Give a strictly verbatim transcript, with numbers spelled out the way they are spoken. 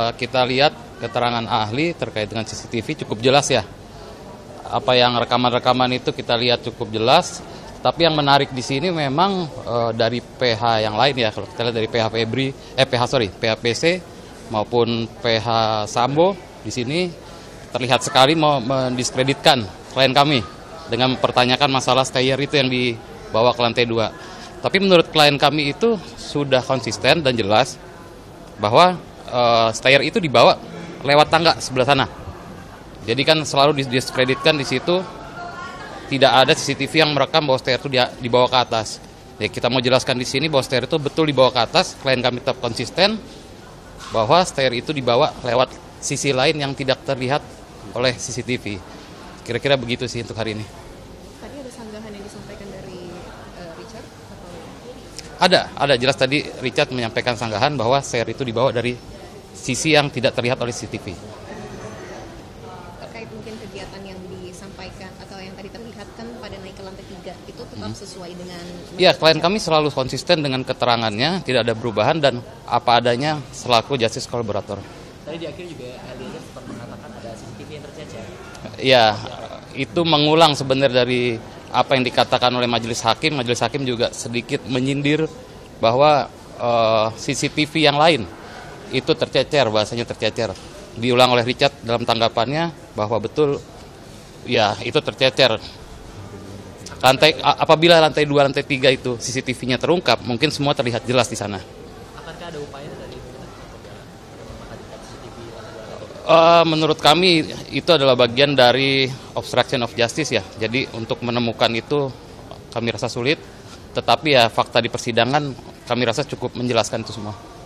uh, kita lihat keterangan ahli terkait dengan C C T V cukup jelas ya. Apa yang rekaman-rekaman itu kita lihat cukup jelas. Tapi yang menarik di sini memang uh, dari pihak yang lain ya. Kalau kita lihat dari pihak Febri, eh pihak sorry, pihak P C maupun pihak Sambo di sini terlihat sekali mau mendiskreditkan klien kami dengan mempertanyakan masalah stayer itu yang dibawa ke lantai dua. Tapi menurut klien kami itu sudah konsisten dan jelas bahwa uh, stayer itu dibawa lewat tangga sebelah sana. Jadi kan selalu didiskreditkan di situ, tidak ada C C T V yang merekam bahwa stayer itu dibawa ke atas. Ya, kita mau jelaskan di sini bahwa stayer itu betul dibawa ke atas. Klien kami tetap konsisten bahwa stayer itu dibawa lewat sisi lain yang tidak terlihat oleh C C T V. Kira-kira begitu sih untuk hari ini. Tadi ada sanggahan yang disampaikan dari uh, Richard? Atau... Ada, ada jelas tadi Richard menyampaikan sanggahan bahwa stayer itu dibawa dari sisi yang tidak terlihat oleh C C T V. Terkait mungkin kegiatan yang disampaikan atau yang tadi terlihatkan pada naik ke lantai tiga itu tetap hmm. sesuai dengan... Ya, klien kami selalu konsisten dengan keterangannya, tidak ada perubahan dan apa adanya selaku justice collaborator. Tadi di akhir juga Eliezer sempat mengatakan ada C C T V yang tercecer. Ya, itu mengulang sebenarnya dari apa yang dikatakan oleh majelis hakim. Majelis hakim juga sedikit menyindir bahwa uh, C C T V yang lain itu tercecer, bahasanya tercecer. Diulang oleh Richard dalam tanggapannya bahwa betul ya itu tercecer. Lantai apabila lantai dua, lantai tiga itu C C T V-nya terungkap, mungkin semua terlihat jelas di sana. Akankah ada upaya dari Uh, menurut kami itu adalah bagian dari obstruction of justice ya. Jadi untuk menemukan itu kami rasa sulit. Tetapi ya fakta di persidangan kami rasa cukup menjelaskan itu semua.